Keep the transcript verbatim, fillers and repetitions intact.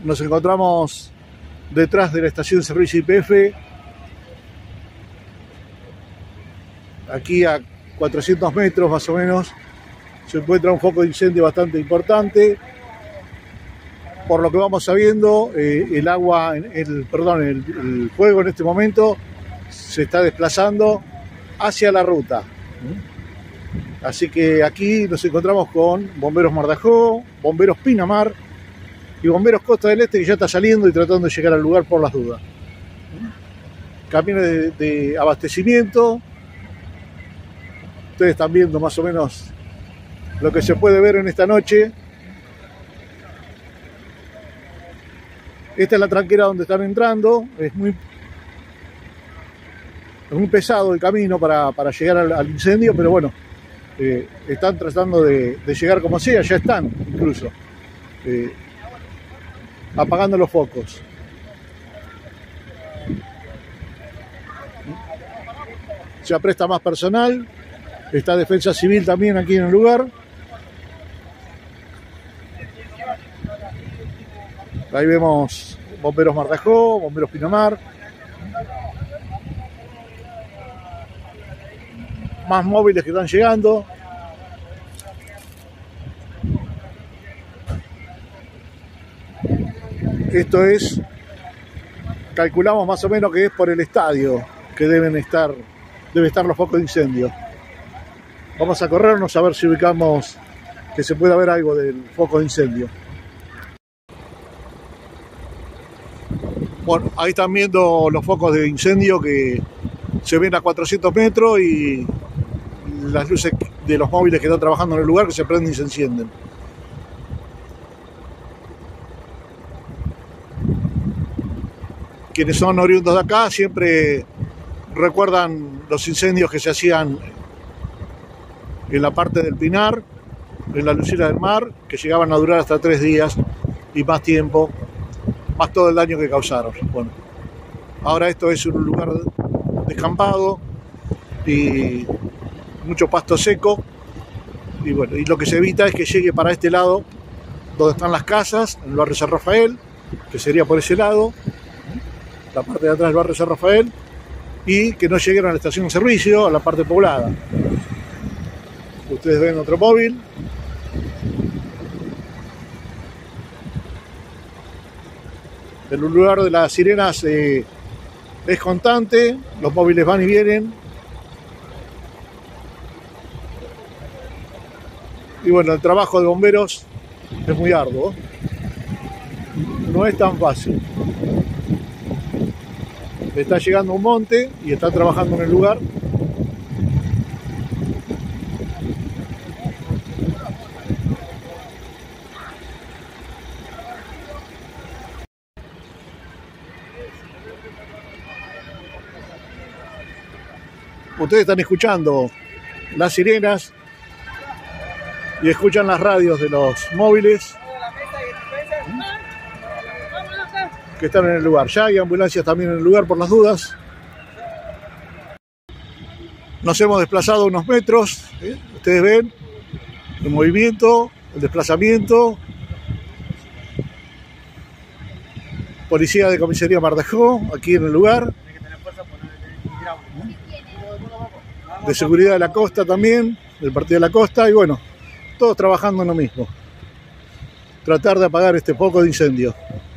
Nos encontramos detrás de la estación de servicio Y P F, aquí a cuatrocientos metros más o menos se encuentra un foco de incendio bastante importante. Por lo que vamos sabiendo, eh, el agua, el, perdón, el, el fuego en este momento se está desplazando hacia la ruta. Así que aquí nos encontramos con bomberos Mar de Ajó, bomberos Pinamar y bomberos Costa del Este, que ya está saliendo y tratando de llegar al lugar por las dudas. Camiones de, de abastecimiento. Ustedes están viendo más o menos lo que se puede ver en esta noche. Esta es la tranquera donde están entrando. Es muy, es muy pesado el camino para, para llegar al, al incendio, pero bueno, eh, están tratando de, de llegar como sea, ya están incluso eh, apagando los focos. Se apresta más personal, está Defensa Civil también aquí en el lugar. Ahí vemos bomberos Mar de Ajó, bomberos Pinamar. Más móviles que están llegando. Esto es, calculamos más o menos que es por el estadio que deben estar, deben estar los focos de incendio. Vamos a corrernos a ver si ubicamos que se pueda ver algo del foco de incendio. Bueno, ahí están viendo los focos de incendio que se ven a cuatrocientos metros y las luces de los móviles que están trabajando en el lugar que se prenden y se encienden. Quienes son oriundos de acá siempre recuerdan los incendios que se hacían en la parte del Pinar, en la Lucila del Mar, que llegaban a durar hasta tres días y más tiempo, más todo el daño que causaron. Bueno, ahora esto es un lugar descampado y mucho pasto seco, y bueno, y lo que se evita es que llegue para este lado donde están las casas, en el barrio San Rafael, que sería por ese lado, la parte de atrás del barrio San Rafael, y que no lleguen a la estación de servicio, a la parte poblada. Ustedes ven otro móvil. El lugar de las sirenas eh, es constante, los móviles van y vienen. Y bueno, el trabajo de bomberos es muy arduo. No es tan fácil. Está llegando un monte y están trabajando en el lugar. Ustedes están escuchando las sirenas y escuchan las radios de los móviles que están en el lugar. Ya hay ambulancias también en el lugar por las dudas. Nos hemos desplazado unos metros, ¿eh? Ustedes ven el movimiento, el desplazamiento. Policía de Comisaría Mar de Ajó, aquí en el lugar. De seguridad de la costa también, del partido de la costa, y bueno, todos trabajando en lo mismo. Tratar de apagar este foco de incendio.